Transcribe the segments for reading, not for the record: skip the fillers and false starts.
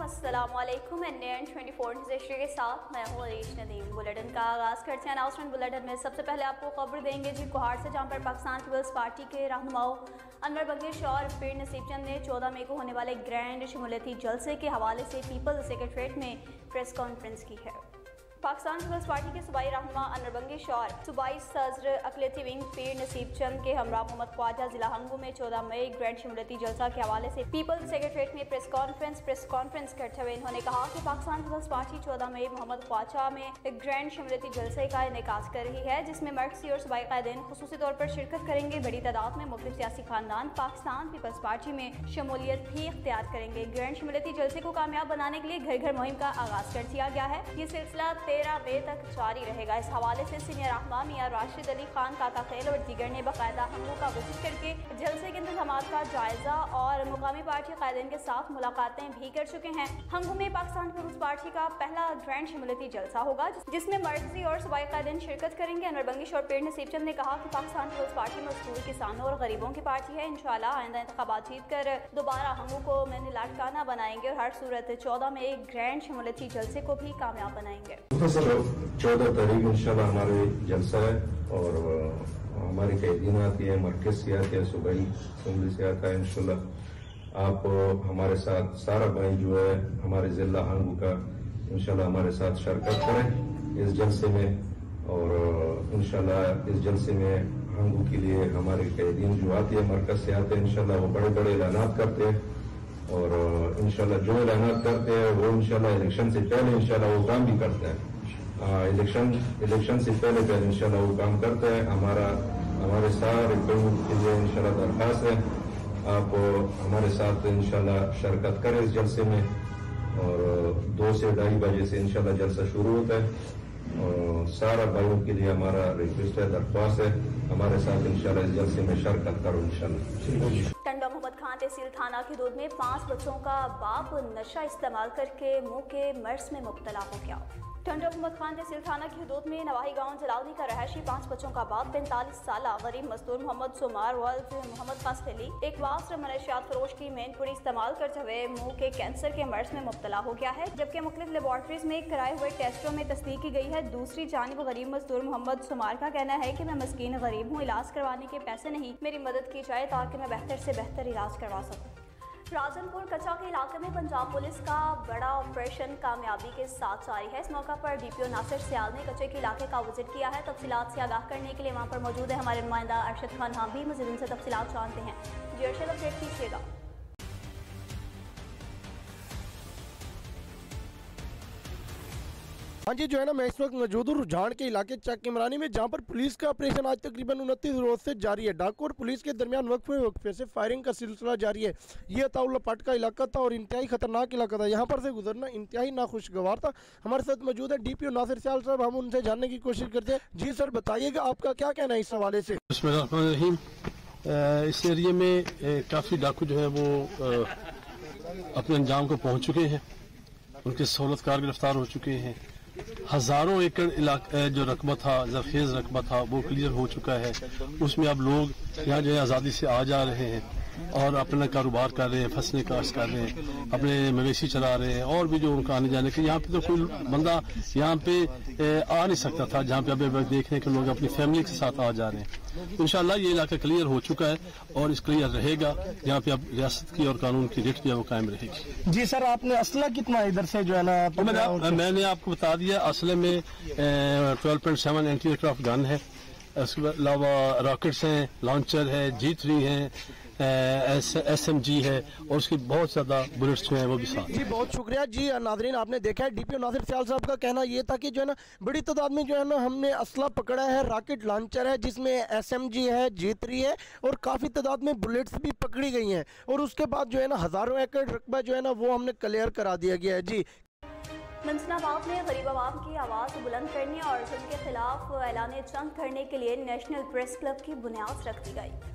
अस्सलामुअलैकुम। NN 24 नज़र के साथ मैं हूँ अरीश नदीम। बुलेटिन का आगाज़ करते हैं। अनाउंसमेंट बुलेटिन में सबसे पहले आपको खबर देंगे जी कोहाड़ से, जहाँ पर पाकिस्तान पीपल्स पार्टी के रहनुमाओं अनवर बंगिश और पीर नसीब चंद ने 14 मई को होने वाले ग्रैंड शमूलियती जलसे के हवाले से पीपल्स सेक्रेटरीट में प्रेस कॉन्फ्रेंस की है। पाकिस्तान पीपल्स पार्टी के सूबाई रहनुमा अनवर बंगिश और सूबाई सदर अक़लियती विंग पीर नसीब चंद के हमरा मोहम्मद ख्वाजा जिला हंगू में 14 मई ग्रैंड शमूलियती जलसा के हवाले से पीपल्स सेक्रेटरीट में प्रेस कॉन्फ्रेंस करते हुए इन्होंने कहा कि पाकिस्तान पीपल्स पार्टी 14 मई मोहम्मद ख्वाजा में ग्रैंड शमूलियती जलसे का इनेकास कर रही है, जिसमें मरकजी और सूबाई कायदीन खुसूसी तौर पर शिरकत करेंगे। बड़ी तादाद में मुख्तलिफ सियासी खानदान पाकिस्तान पीपल्स पार्टी में शमूलियत भी इख्तियार करेंगे। ग्रैंड शमूलियती जलसे को कामयाब बनाने के लिए घर घर मुहिम का आगाज कर दिया गया है। ये सिलसिला 13 मई तक जारी रहेगा। इस हवाले से सीनियर रहनुमा मियां राशिद अली खान, काका खैल और दीगर ने बाकायदा हंगू का विजिट करके जलसे के इंतजामात का जायजा और मुकामी पार्टी कायदीन के साथ मुलाकातें भी कर चुके हैं। हंगू में पाकिस्तान पीपल्स पार्टी का पहला ग्रैंड शमूलियती जलसा होगा, जिसमें मरकजी और सूबाई कायदीन शिरकत करेंगे। अनवर बंगिश और पीर नसीब चंद ने कहा कि पाकिस्तान पीपल्स पार्टी मजदूर, किसानों और गरीबों की पार्टी है। इंशाल्लाह आइंदा इंतखाबात जीत कर दोबारा हंगू को मैंने लाटकाना बनाएंगे और हर सूरत 14 में एक ग्रैंड शमूलियती जलसे को भी कामयाब बनाएंगे। 14 तारीख इंशाल्लाह हमारे जलसा है और हमारी कैदीन आती है, मरकज से आती है, सूबाई असम्बली से आता है। इंशाल्लाह आप हमारे साथ सारा भाई जो है हमारे जिला हंगू का इंशाल्लाह हमारे साथ शिरकत करें इस जलसे में। और इंशाल्लाह इस जलसे में हंगू के लिए हमारे कैदीन जो आती है मरकज से आते हैं, इंशाल्लाह वो बड़े बड़े ऐलानात करते हैं और इंशाल्लाह जो ऐलानात करते हैं वो इंशाल्लाह इलेक्शन से पहले इंशाल्लाह वो काम भी करते हैं। इलेक्शन से पहले इंशाल्लाह वो काम करते हैं। हमारे सारे लोगों के लिए इंशाल्लाह दरख्वास्त है आप हमारे साथ इंशाल्लाह शिरकत करें इस जलसे में। और 2 से 2:30 बजे से इंशाल्लाह जलसा शुरू होता है और सारा भाइयों के लिए हमारा रिक्वेस्ट है, दरख्वास्त है, हमारे साथ इंशाल्लाह इस जलसे में शिरकत करो इंशाल्लाह। टंडा मोहम्मद खान तहसील थाना की हदूद में 5 बच्चों का बाप नशा इस्तेमाल करके मुंह के मर्ज में मुब्तला हो गया। टंडा मोहम्मद खान तहसील थाना की हदूद में नवाही गांव जलावनी का रहायशी 5 बच्चों का बाप 45 साल गरीब मजदूर मोहम्मद सुमार वल्द मोहम्मद फसली एक वास्त्र मनशियात फरोश की मेनपुरी इस्तेमाल करते हुए मुंह के कैंसर के मर्ज में मुब्तला हो गया है, जबकि मुख्तलिफ लेबॉर्ट्रीज में कराए हुए टेस्टों में तस्दीक की गई है। दूसरी जानिब गरीब मजदूर मोहम्मद सुमार का कहना है कि मैं मस्कीन गरीब हूँ, इलाज करवाने के पैसे नहीं, मेरी मदद की जाए ताकि मैं बेहतर से बेहतर इलाज करवा सकूँ। राजनपुर कच्चा के इलाके में पंजाब पुलिस का बड़ा ऑपरेशन कामयाबी के साथ जारी है। इस मौका पर DPO नासिर सियाल ने कच्चे के इलाके का विजिट किया है। तफसीलात से आगाह करने के लिए वहां पर मौजूद है हमारे नुमाइंदा अरशद खान। हम भी मज़ीद उनसे तफसीलात जानते हैं। जी अरशद, अपडेट कीजिएगा। हाँ जी, जो है ना मैं इस वक्त मौजूद हूँ रुझान के इलाके चक इमरानी में, जहाँ पर पुलिस का ऑपरेशन आज तकरीबन 29 रोज से जारी है। डाकू और पुलिस के दरमियान वक्फे से फायरिंग का सिलसिला जारी है। ये अताउल्ला पट का इलाका था और इंतहाई खतरनाक इलाका था। यहाँ पर से गुजरना इंतहाई नाखुशगवार था। हमारे साथ मौजूद है DPO नासिर सियाल साहब, हम उनसे जानने की कोशिश करते हैं। जी सर, बताइएगा आपका क्या कहना है इस हवाले से। इस एरिए में काफ़ी डाकू जो है वो अपने अंजाम को पहुँच चुके हैं, उनके सहूलतकार गिरफ्तार हो चुके हैं। हजारों एकड़ इलाका जो रकबा था, जरखेज रकबा था, वो क्लियर हो चुका है। उसमें अब लोग यहाँ जो है आज़ादी से आ जा रहे हैं और अपना कारोबार कर रहे हैं, फसलें काश्त कर रहे हैं, अपने मवेशी चला रहे हैं और भी जो उनका आने जाने के। यहाँ पे तो कोई बंदा यहाँ पे आ नहीं सकता था, जहाँ पे अभी देख रहे हैं कि लोग अपनी फैमिली के साथ आ जा रहे हैं। तो इंशाल्लाह ये इलाका क्लियर हो चुका है और इस क्लियर रहेगा। यहाँ पे अब रियासत की और कानून की रिट जो है वो कायम रहेगी। जी सर, आपने असला कितना इधर से जो है ना, तो मैंने आपको बता दिया, असले में 12.7 एंटी एयरक्राफ्ट गन है, उसके अलावा रॉकेट्स हैं, लॉन्चर है, G3 है, SMG है और उसकी बहुत ज्यादा बुलेट्स जो है वो भी साथ। जी बहुत शुक्रिया। जी नाजरीन, आपने देखा है DPO नासिर सियाल साहब का कहना ये था कि जो है ना बड़ी तादाद में जो है ना हमने असला पकड़ा है, रॉकेट लॉन्चर है जिसमें SMG है, G3 है और काफ़ी तादाद में बुलेट्स भी पकड़ी गई हैं। और उसके बाद जो है ना हज़ारों एकड़ रकबा जो है ना वो हमने क्लियर करा दिया गया है। जी मंसनाबाद में गरीब आवाम की आवाज़ बुलंद करने और जुल्म के खिलाफ ऐलान जंग करने के लिए नेशनल प्रेस क्लब की बुनियाद रख दी गई।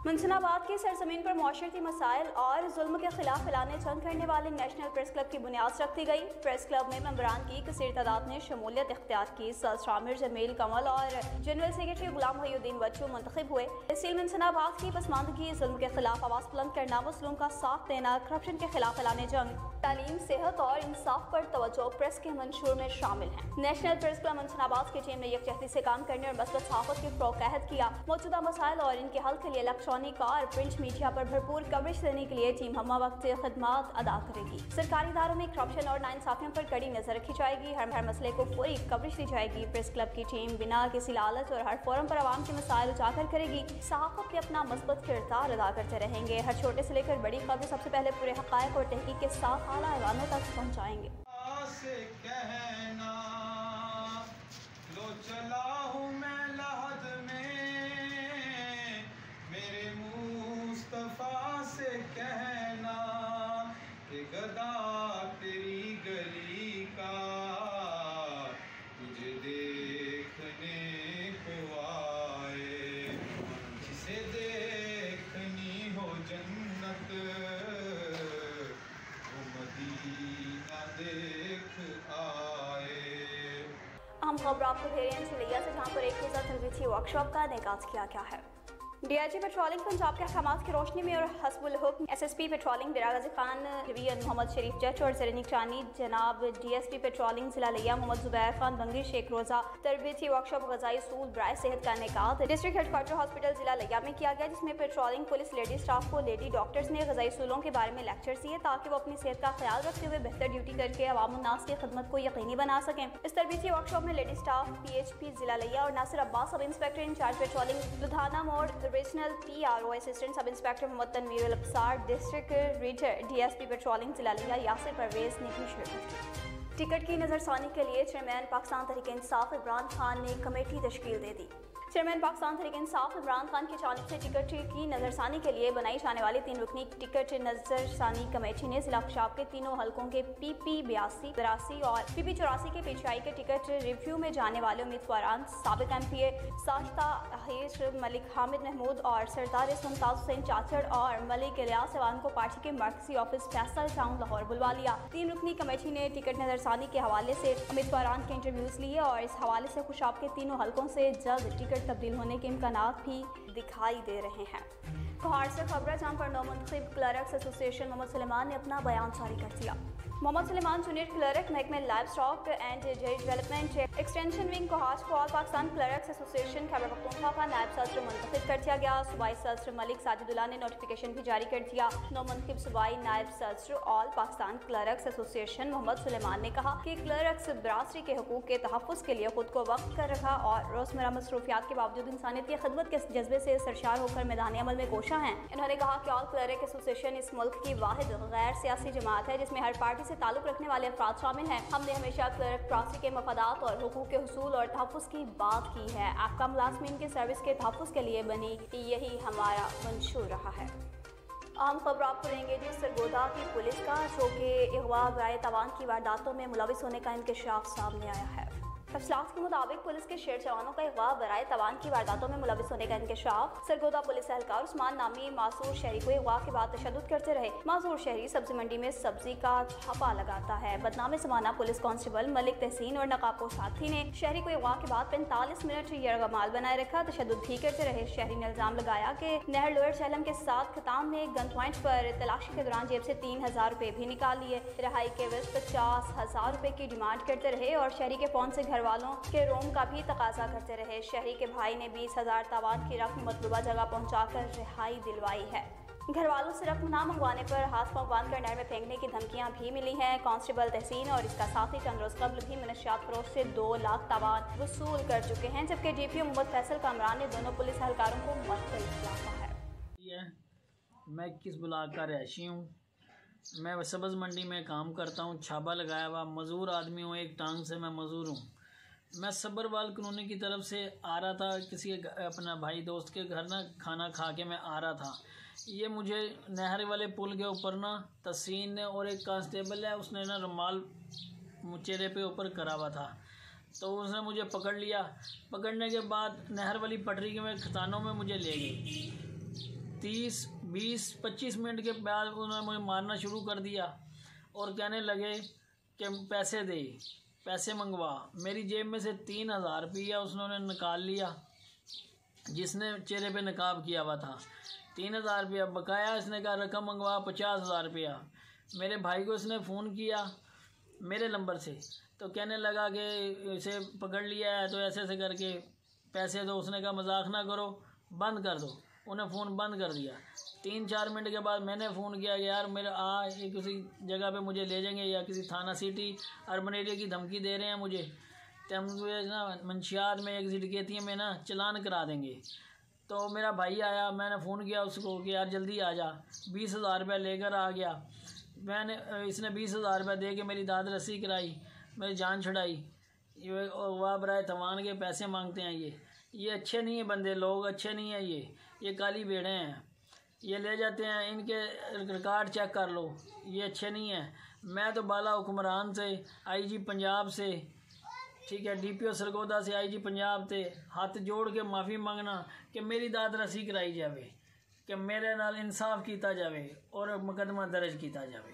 मुंशनाबाद की सरजमीन पर माशरती मसाइल और जुल्म के खिलाफ ऐलान जंग करने वाले नेशनल प्रेस क्लब की बुनियाद रखी गई। प्रेस क्लब में मेंबरान की कसीर तादाद ने शमूलियत इख्तियार की। सदर आमिर जमील कमल और जनरल सेक्रेटरी गुलाम मोहिउद्दीन बच्चू मुंतखब हुए। तहसील मुंशनाबाद की पसमानदगी, जुल्म के खिलाफ आवाज़ बुलंद करना, मसलूम का साथ देना, करप्शन के खिलाफ ऐलान जंग, तालीम, सेहत और इंसाफ पर तवज्जो प्रेस के मंशूर में शामिल है। नेशनल प्रेस क्लब मुंशनाबाद की टीम ने यकजहती से काम करने और मसबत सहाफत के फ़रोग़ का अहद किया। मौजूदा मसाइल और इनके हल के लिए इलेक्ट्रॉनिक और प्रिंट मीडिया पर भरपूर कवरेज देने के लिए टीम हम्मा वक्त खदमात अदा करेगी। सरकारी इदारों में करप्शन और नाइंसाफियों पर कड़ी नजर रखी जाएगी। हर मसले को फौरी कवरेज दी जाएगी। प्रेस क्लब की टीम बिना किसी लालच और हर फोरम पर आवाम के मसाइल उजागर करेगी। सहाफत में अपना मस्बत किरदार अदा करते रहेंगे। हर छोटे से लेकर बड़ी खबर सबसे पहले पूरे हक़ाइक़ और तहकीक के साथ आला ऐवानों तक पहुँचाएंगे। कहना कि गदा तेरी गली का तुझे देखने को आए, जिसे देखनी हो जन्नत वो मदीना देख आए। हम खबर आपको दे रहे हैं चिलिया से, जहाँ पर एक रोज़ा तरबीती वर्कशॉप का इनेकाद किया गया है। DIG पेट्रोलिंग पंजाब के अहकामात की रोशनी में और हस्बुल हुक्म SSP पेट्रोलिंग बिराग़ाज़ी खान डिवीजन मोहम्मद शरीफ जज और ज़ेर निगरानी जनाब DSP पेट्रोलिंग ज़िला लिया मोहम्मद ज़ुबैर खान बंगी शेख रोज़ा तरबीती वर्कशॉप ग़ज़ाई सूल बराए सेहत का इनेकाद डिस्ट्रिक्ट हेडक्वार्टर हॉस्पिटल ज़िला लिया में किया गया, जिसमें पेट्रोलिंग पुलिस लेडी स्टाफ को लेडी डॉक्टर्स ने ग़ज़ाई सूलों के बारे में लेक्चर दिए ताकि वो अपनी सेहत का ख्याल रखते हुए बेहतर ड्यूटी करके अवाम उन्नास की खिदमत को यकीनी बना सकें। इस तरबीती वर्कशॉप में लेडी स्टाफ PHP ज़िला लिया और Nasir Abbas sub inspector in charge patrolling Ludhiana मोड़ regional PRO assistant sub inspector Mohammad Tanveer Absar district reader DSP patrolling ज़िला लिया यासिर परवेज ने भी शिरकत की। टिकट की नज़रसानी के लिए चेयरमैन पाकिस्तान तहरीक इंसाफ इमरान खान ने कमेटी तश्कील दे दी। चेयरमैन पाकिस्तान तहरीक इंसाफ इमरान खान की जानिब से टिकट की नज़रसानी के लिए बनाई जाने वाली 3 रुकनी टिकट नज़रसानी कमेटी ने जिला पेशाब के तीनों हलकों के PP 82, 83 और PP 84 के PHI के टिकट रिव्यू में जाने वाले उम्मीदवारान साबिक MPA साजिदा अहीर, मलिक हामिद महमूद और सरदार मुमताज़ हुसैन चाचड़ और मलिक इलियास अवान को पार्टी के मरकजी ऑफिस फैसल टाउन लाहौर बुलवा लिया। 3 रुकनी कमेटी ने टिकट नज़रसानी के हवाले से उम्मीदवारान के इंटरव्यूज़ लिए और इस हवाले से खुशाब के तीनों हलकों से जल्द टिकट तब्दील होने के इम्कानात भी दिखाई दे रहे हैं। कोहाड़ से खबर, जहाँ पर नौमुंतखब क्लर्क्स एसोसिएशन मोहम्मद सुलेमान ने अपना बयान जारी कर दिया। मोहम्मद सुलेमान जूनियर क्लर्क महकमे livestock and dairy development extension wing Kohat को all Pakistan clerks association Khyber Pakhtunkhwa का नायब सदर मुंतखब कर दिया गया। सूबाई सदर मलिक साजिदुल्लाह ने नोटिफिकेशन भी जारी कर दिया। नौमुंतखब सूबाई नायब सदर all Pakistan clerks association Mohammad Suleman ने कहा कि क्लर्क्स बरादरी के हकूक़ के तहफ़्फ़ुज़ के लिए खुद को वक्त कर रखा और रोज़मर्रा मसरूफियात के बावजूद इंसानियत की खिदमत के जज्बे से सरशार होकर मैदान अमल में कोशा हैं। इन्होंने कहा कि ऑल क्लर्क एसोसिएशन इस मुल्क की वाहिद गैर सियासी जमात है जिसमें हर पार्टी से ताल्लुक़ रखने वाले अफराद शामिल हैं। हमने हमेशा क्लर्क बरादरी के मफादात और हुकूक के हुसूल और तहफ़्फ़ुज़ की बात की है। आपका मुलाज़मीन के सर्विस के तहफ़्फ़ुज़ के लिए बनी, यही हमारा मंशूर रहा है। आम खबर आपको देंगे जी सरगोदा की पुलिस का, जो कि अगवा बराए तवान की वारदातों में मुलविस होने का इंकशाफ सामने आया है। तफसीलात के मुताबिक पुलिस के शेर जवानों का अगवा बराए तवान की वारदातों में मुलविस होने का इंकशाफ। सरगोदा पुलिस एहलकार उस्मान नामी मासूर शहरी को अगवा के बाद तशद्दुद करते रहे। मासूर शहरी सब्जी मंडी में सब्जी का छापा लगाता है। बदनाम समाना पुलिस कांस्टेबल मलिक तहसीन और नकाबो साथी ने शहरी को अगवा के बाद 45 मिनट यरगमाल बनाए रखा, तशद्दुद भी करते रहे। शहरी ने इल्जाम लगाया कि नहर लोअर चहलम के साथ खताम में गन पॉइंट पर तलाशी के दौरान जेब से 3000 रुपए भी निकाल लिए। रिहाई के वक्त 50,000 रुपए की डिमांड करते रहे और शहरी के फोन से घर वालों के रोम का भी तकाजा करते रहे। शहरी के भाई ने 20,000 तावान की रकम मतलूबा जगह पहुंचाकर रिहाई दिलवाई है। घर वालों से रकम ना मंगवाने पर हाथ पांव बांध कर नहर में फेंकने की धमकियां भी मिली हैं। कांस्टेबल तहसीन और इसका साथी चंद रोज कबल भी मनशियात फरोश से 2 लाख तावान वसूल कर चुके हैं, जबकि DPO मोहम्मद फैसल कामरान ने दोनों पुलिस एहलकारों को मुअत्तल किया है। मैं 21 ब्लॉक का रहायशी हूँ। मैं सब्ज़ मंडी में काम करता हूँ, छाबा लगाया हुआ मज़दूर आदमी हूँ, एक टांग से मैं मज़दूर हूँ। मैं सब्रवाल कॉलोनी की तरफ से आ रहा था, किसी अपना भाई दोस्त के घर ना खाना खा के मैं आ रहा था। ये मुझे नहर वाले पुल के ऊपर ना तहसीन और एक कांस्टेबल है, उसने ना रुमाल चेहरे पे ऊपर करा हुआ था, तो उसने मुझे पकड़ लिया। पकड़ने के बाद नहर वाली पटरी के में खतानों में मुझे ले गई। 20-25 मिनट के बाद उन्होंने मुझे मारना शुरू कर दिया और कहने लगे कि पैसे दे, पैसे मंगवा। मेरी जेब में से 3000 रुपया उसने निकाल लिया, जिसने चेहरे पे नकाब किया हुआ था। 3000 रुपया बकाया, इसने कहा रकम मंगवा 50,000 रुपया। मेरे भाई को इसने फ़ोन किया मेरे नंबर से, तो कहने लगा कि इसे पकड़ लिया है तो ऐसे ऐसे करके पैसे दो। उसने कहा मजाक ना करो, बंद कर दो। उन्हें फ़ोन बंद कर दिया। 3-4 मिनट के बाद मैंने फ़ोन किया कि यार मेरे ये किसी जगह पे मुझे ले जाएंगे या किसी थाना सिटी अर्बन एरिया की धमकी दे रहे हैं मुझे, तो मुझे ना मंशियात में एक डकैती में ना चालान करा देंगे। तो मेरा भाई आया, मैंने फ़ोन किया उसको कि यार जल्दी आ जा। 20,000 रुपया लेकर आ गया। इसने 20,000 रुपया दे के मेरी दाद रस्सी कराई, मेरी जान छुड़ाई। ये वाह बराए तवान के पैसे मांगते हैं। ये अच्छे नहीं है बंदे, लोग अच्छे नहीं हैं। ये काली भेड़े हैं, ये ले जाते हैं। इनके रिकॉर्ड चेक कर लो, ये अच्छे नहीं हैं। मैं तो बाला हुक्मरान से, IG पंजाब से, ठीक है, DPO सरगोदा से, IG पंजाब से हाथ जोड़ के माफ़ी मंगना कि मेरी दाद रसी कराई जाए, कि मेरे नाल इंसाफ किया जाए और मुकदमा दर्ज किया जाए।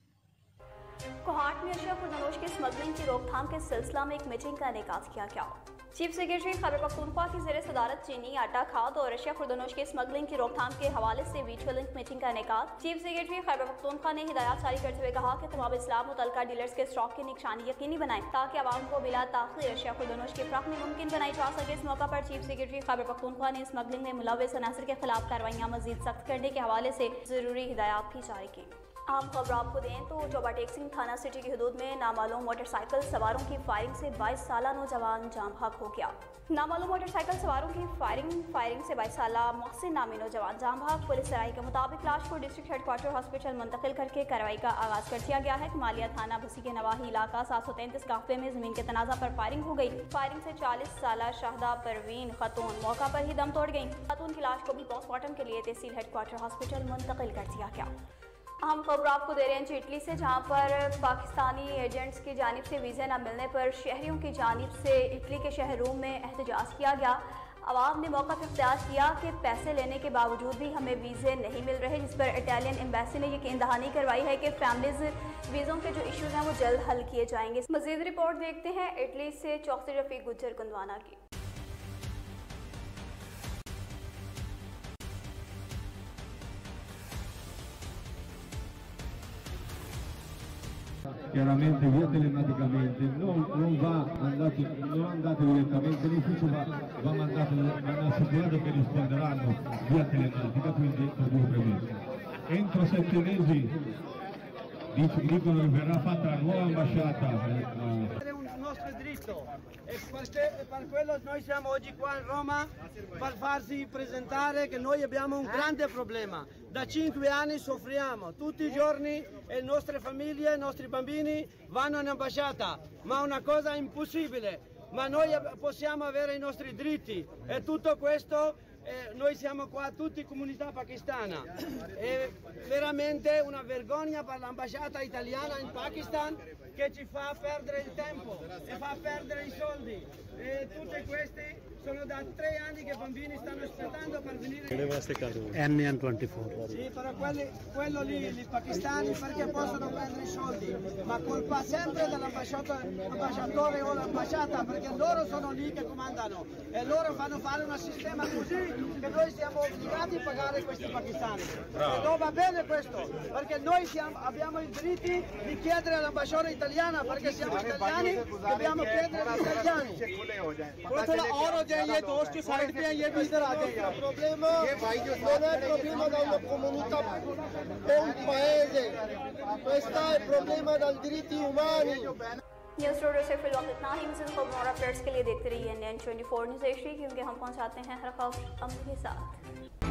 कोहाट में अशिया खुर्दनोश की स्मगलिंग की रोकथाम के सिलसिला में एक मीटिंग का इनेकाद किया गया। चीफ सेक्रेटरी खैबर पख्तूनख्वा की ज़ेर सदारत चीनी, आटा, खाद और अशिया खुर्दनोश की स्मगलिंग की रोकथाम के हवाले से वर्चुअल लिंक मीटिंग का इनेकाद। चीफ सेक्रेटरी खैबर पख्तूनख्वा ने हिदायत जारी करते हुए कहा कि तमाम इस्लाम मुतल्लिका डीलर्स के स्टॉक की निगरानी यकीनी बनाएं ताकि आवाम को बिला ताख़ीर अशिया खुर्दनोश की फराहमी मुमकिन बनाई जा सके। इस मौका पर चीफ सेक्रेटरी खैबर पख्तूनख्वा ने स्मगलिंग में मुलव्वस अनासर के खिलाफ कार्रवाइयाँ मजीद सख्त करने के हवाले से ज़रूरी हिदायत भी जारी की। आम खबर आपको दें तो चौबा टेक्सिंग थाना सिटी की हदूद में नामालूम मोटरसाइकिल सवारों की फायरिंग से 22 साला नौजवान जाम हक हो गया। नामालूम मोटरसाइकिल सवारों की फायरिंग से 22 साला मोहसिन नामी नौजवान जाम हक। पुलिस राय के मुताबिक लाश को डिस्ट्रिक्ट हेडक्वार्टर हॉस्पिटल मुंतकिल करके कार्रवाई का आगाज कर दिया गया है। कमालिया थाना बसी के नवाही इलाका 733 काफे में जमीन के तनाजा पर फायरिंग हो गई। फायरिंग से 40 साला शाहदा परवीन खातून मौका पर ही दम तोड़ गई। खातून की लाश को भी पोस्टमार्टम के लिए तहसील हेडक्वार्टर हॉस्पिटल मुंतकिल कर दिया गया। हम खबर आपको दे रहे हैं इटली से, जहां पर पाकिस्तानी एजेंट्स की जानिब से वीज़े न मिलने पर शहरियों की जानिब से इटली के शहर रोम में एहतजाज किया गया। आवाम ने मौका इख्तियार किया कि पैसे लेने के बावजूद भी हमें वीज़े नहीं मिल रहे, जिस पर इटालियन एम्बेसी ने यकीन दहानी करवाई है कि फैमिलीज वीज़ों के जो इश्यूज़ हैं वो जल्द हल किए जाएंगे। मज़ीद रिपोर्ट देखते हैं इटली से चौकसी रफ़ीक गुज्जर कुंदवाना की। Chiaramente via telematicamente, non andate direttamente in ufficio, va mandato assicurato che risponderanno via telematica, quindi per 2 o 3 mesi. Entro 7 mesi dicono che verrà fatta la nuova ambasciata. È un nostro diritto e per quello noi siamo oggi qua in Roma per farsi presentare che noi abbiamo un grande problema. Da 5 anni soffriamo tutti i giorni e le nostre famiglie, i nostri bambini vanno in ambasciata, ma è una cosa impossibile. Ma noi possiamo avere i nostri diritti e tutto questo noi siamo qua tutti comunità pakistana. È veramente una vergogna per l'ambasciata italiana in Pakistan che ci fa perdere il tempo e fa perdere i soldi. E tutti questi sono da 3 anni che bambini stanno aspettando per venire. NN24. Sì, però quello lì, i pakistani, perché possono prendere i soldi, ma colpa sempre dell'ambasciatore o l'ambasciata, perché loro sono lì che comandano e loro fanno fare un sistema così che noi siamo obbligati a pagare questi pakistani. E non va bene questo, perché noi abbiamo i diritti di chiedere all'ambasciatore italiana, perché siamo italiani, dobbiamo chiedere agli italiani. ये दोस्त के side पे हैं, ये भी इधर आ जाएगा। problema non è il problema della comunità, è un paese, questo è il problema dei diritti umani। News रोडर से फिलहाल इतना ही। मज़ीद खबरों और अपडेट्स के लिए देखते रहिए NN24 न्यूज़ एशिया, क्योंकि हम पहुंचाते हैं हर खबर अमल के साथ।